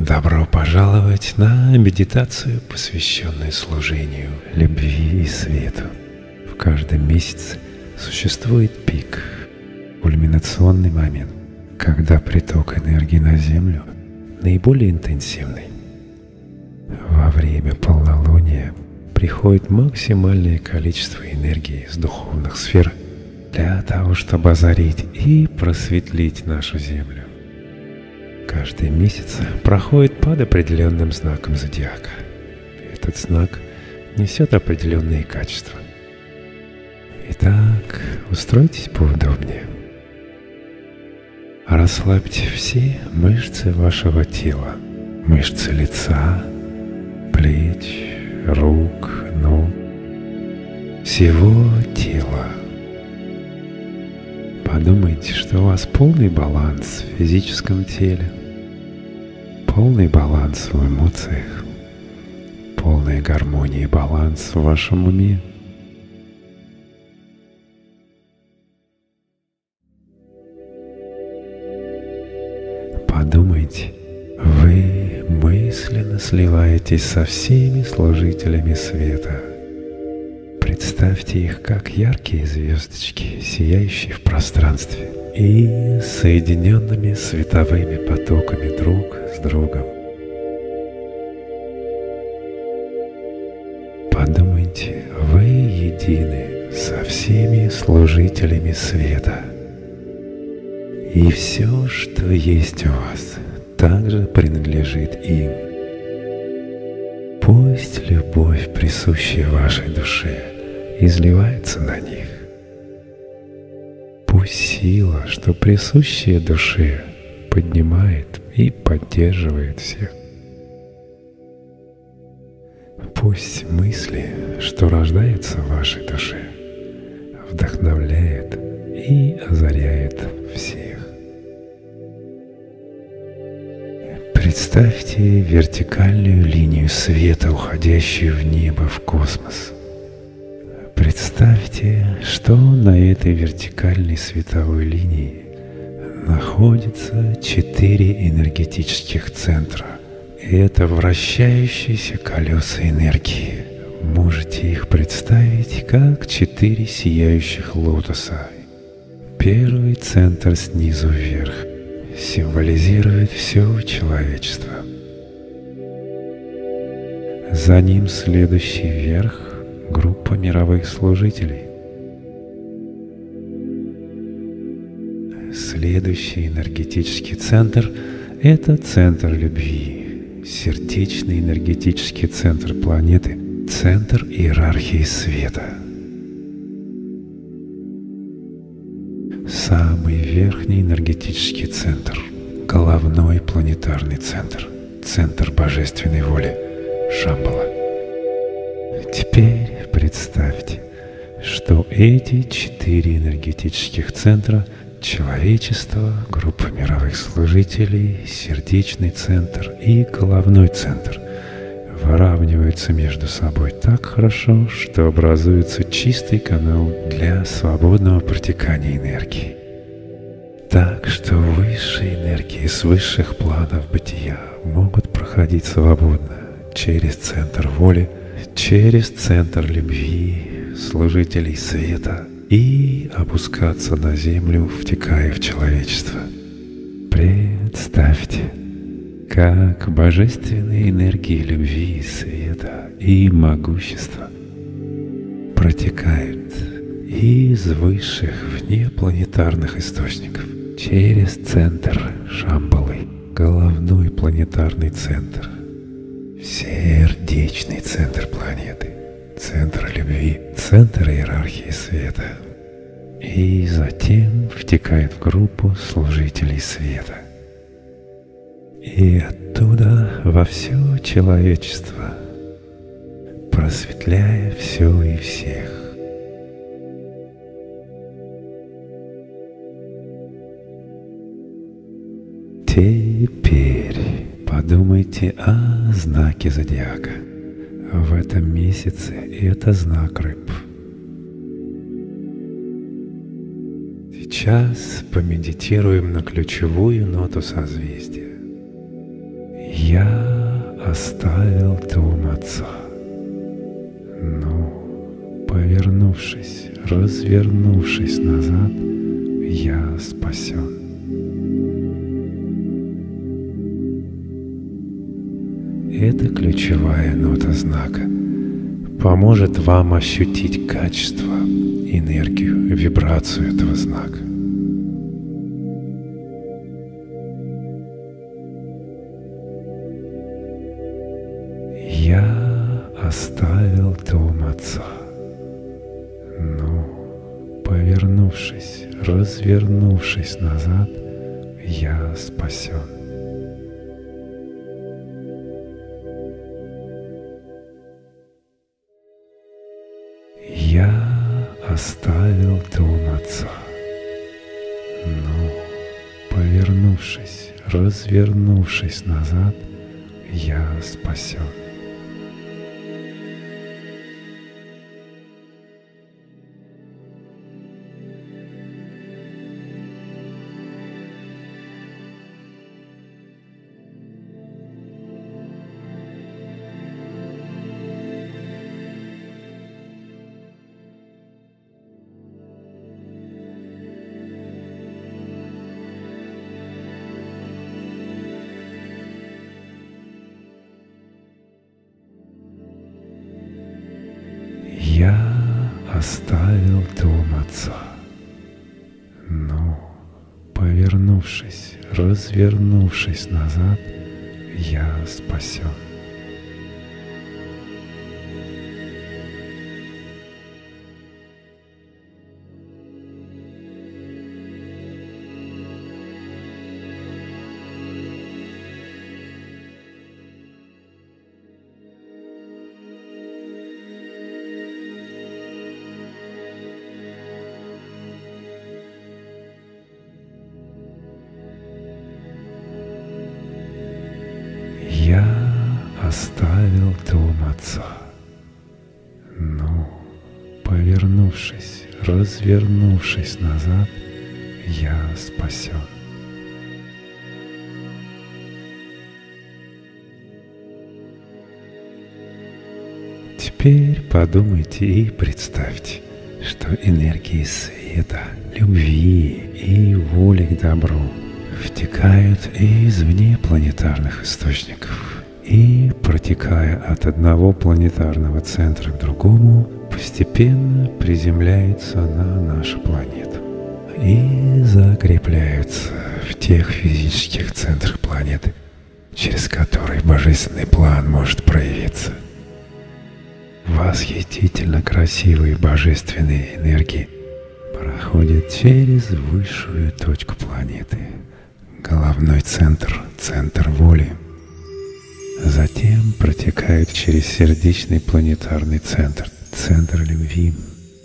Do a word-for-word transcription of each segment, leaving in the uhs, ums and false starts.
Добро пожаловать на медитацию, посвященную служению, любви и свету. В каждом месяце существует пик, кульминационный момент, когда приток энергии на Землю наиболее интенсивный. Во время полнолуния приходит максимальное количество энергии из духовных сфер для того, чтобы озарить и просветлить нашу Землю. Каждый месяц проходит под определенным знаком зодиака. Этот знак несет определенные качества. Итак, устройтесь поудобнее. Расслабьте все мышцы вашего тела, мышцы лица, плеч, рук, ног, всего тела. Подумайте, что у вас полный баланс в физическом теле, полный баланс в эмоциях, полная гармония и баланс в вашем уме. Подумайте, вы мысленно сливаетесь со всеми служителями света. Представьте их как яркие звездочки, сияющие в пространстве и соединенными световыми потоками друг с другом. Подумайте, вы едины со всеми служителями света. И все, что есть у вас, также принадлежит им. Пусть любовь, присущая вашей душе, изливается на них. Пусть сила, что присущая душе, поднимает и поддерживает всех. Пусть мысли, что рождаются в вашей душе, вдохновляет и озаряет всех. Представьте вертикальную линию света, уходящую в небо, в космос. Представьте, что на этой вертикальной световой линии находится четыре энергетических центра. Это вращающиеся колеса энергии. Можете их представить как четыре сияющих лотоса. Первый центр снизу вверх символизирует все человечество. За ним следующий вверх — группа мировых служителей. Следующий энергетический центр — это центр любви, сердечный энергетический центр планеты, центр иерархии света. Самый верхний энергетический центр — головной планетарный центр, центр божественной воли, Шамбала. Теперь представьте, что эти четыре энергетических центра — человечество, группа мировых служителей, сердечный центр и головной центр — выравниваются между собой так хорошо, что образуется чистый канал для свободного протекания энергии. Так что высшие энергии с высших планов бытия могут проходить свободно через центр воли, через центр любви, служителей света и опускаться на землю, втекая в человечество. Представьте, как божественные энергии любви, света и могущества протекают из высших внепланетарных источников через центр Шамбалы, головной планетарный центр, сердечный центр планеты, центр любви, центр иерархии света, и затем втекает в группу служителей света. И оттуда во все человечество, просветляя все и всех. Теперь подумайте о знаке зодиака. В этом месяце это знак рыб. Сейчас помедитируем на ключевую ноту созвездия. Я оставил дом отца, но, повернувшись, развернувшись назад, я спасен. Это ключевая нота знака. Поможет вам ощутить качество, энергию, вибрацию этого знака. Я оставил дом отца, но, повернувшись, развернувшись назад, я спасен. Я оставил дом отца, но, повернувшись, развернувшись назад, я спасен. Я оставил дом отца, но, повернувшись, развернувшись назад, я спасен. Я оставил дом отца, но, повернувшись, развернувшись назад, я спасен. Теперь подумайте и представьте, что энергии света, любви и воли к добру втекают из внепланетарных источников и, протекая от одного планетарного центра к другому, постепенно приземляются на нашу планету и закрепляются в тех физических центрах планеты, через которые божественный план может проявиться. Восхитительно красивые божественные энергии проходят через высшую точку планеты, головной центр, центр воли. Затем протекают через сердечный планетарный центр, центр любви.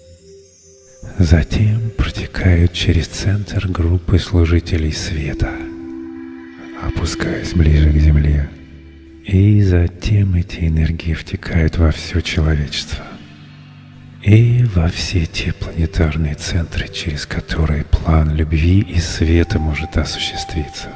Затем протекают через центр группы служителей света, опускаясь ближе к Земле. И затем эти энергии втекают во все человечество и во все те планетарные центры, через которые план любви и света может осуществиться.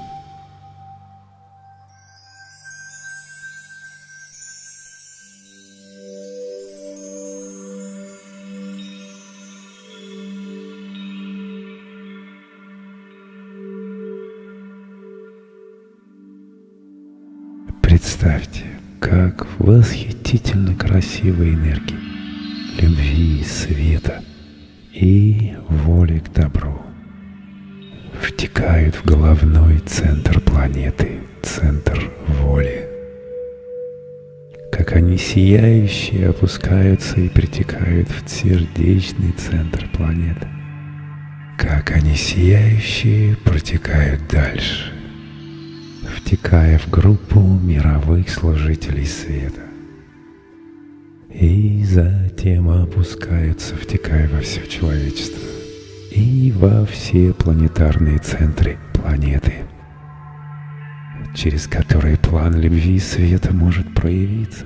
Представьте, как восхитительно красивые энергии любви, света и воли к добру втекают в головной центр планеты, центр воли. Как они сияющие опускаются и притекают в сердечный центр планеты. Как они сияющие протекают дальше, втекая в группу мировых служителей света. И затем опускаются, втекая во все человечество и во все планетарные центры планеты, через которые план любви и света может проявиться.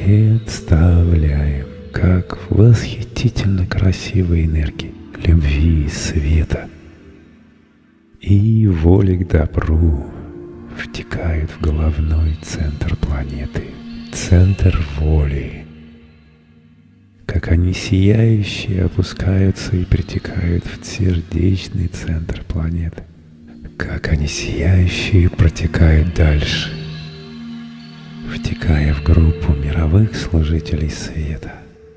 представляем, как восхитительно красивые энергии любви и света и воли к добру втекают в головной центр планеты, центр воли, как они сияющие опускаются и притекают в сердечный центр планеты, как они сияющие протекают дальше, втекая в группу мировых служителей света.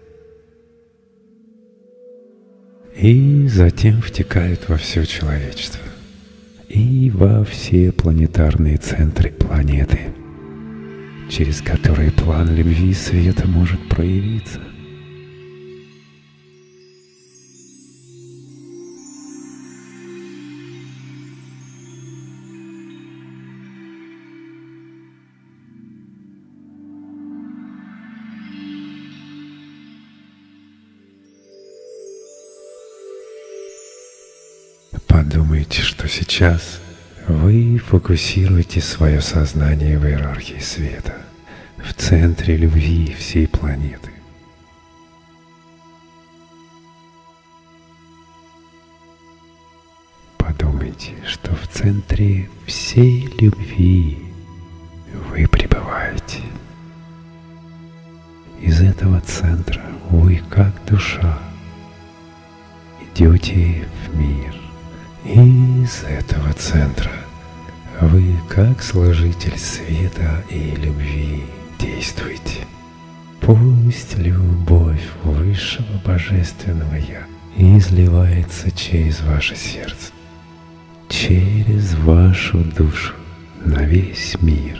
И затем втекают во все человечество и во все планетарные центры планеты, через которые план любви и света может проявиться. Подумайте, что сейчас вы фокусируете свое сознание в иерархии света, в центре любви всей планеты. Подумайте, что в центре всей любви вы пребываете. Из этого центра вы, как душа, идете в мир. И из этого центра вы, как служитель света и любви, действуете. Пусть любовь Высшего Божественного Я изливается через ваше сердце, через вашу душу на весь мир.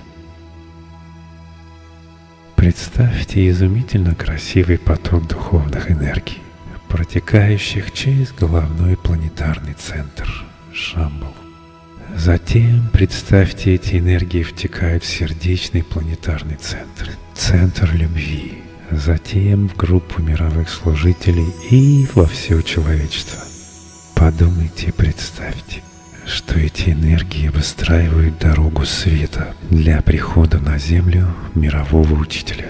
Представьте изумительно красивый поток духовных энергий, протекающих через головной планетарный центр Шамбалу. Затем представьте, эти энергии втекают в сердечный планетарный центр, центр любви, затем в группу мировых служителей и во все человечество. Подумайте и представьте, что эти энергии выстраивают дорогу света для прихода на Землю мирового учителя.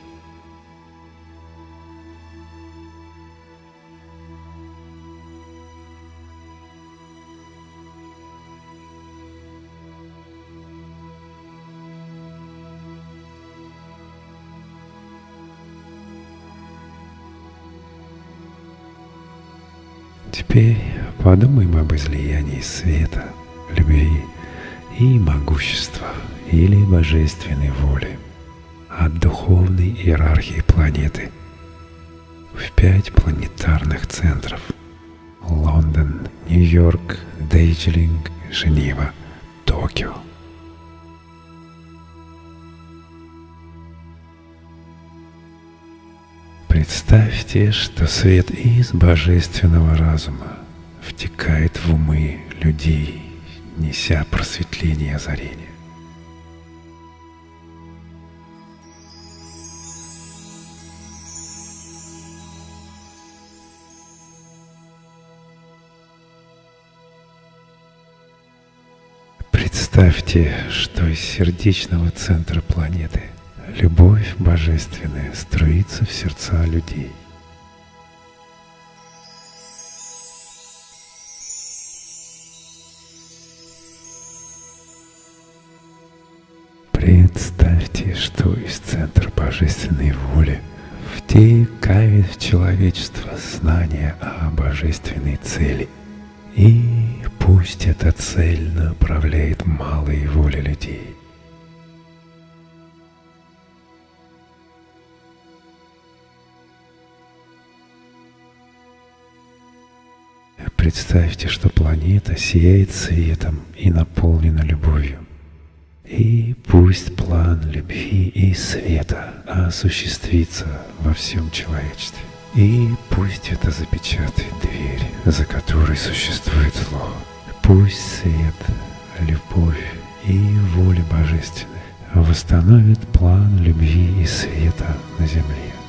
Теперь подумаем об излиянии света, любви и могущества или божественной воли от духовной иерархии планеты в пять планетарных центров: Лондон, Нью-Йорк, Дейджлинг, Женева, Токио. Представьте, что свет из божественного разума втекает в умы людей, неся просветление и озарение. Представьте, что из сердечного центра планеты любовь божественная струится в сердца людей. Представьте, что из центра божественной воли втекает в человечество знание о божественной цели. И пусть эта цель направляет малые воли людей. Представьте, что планета сияет светом и наполнена любовью. И пусть план любви и света осуществится во всем человечестве. И пусть это запечатает дверь, за которой существует зло. Пусть свет, любовь и воля божественная восстановит план любви и света на земле.